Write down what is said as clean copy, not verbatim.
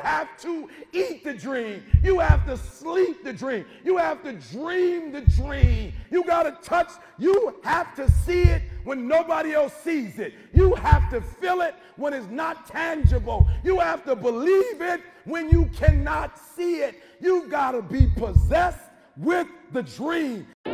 have to eat the dream. You have to sleep the dream. You have to dream the dream. You got to touch. You have to see it when nobody else sees it. You have to feel it when it's not tangible. You have to believe it when you cannot see it. You got to be possessed with the dream.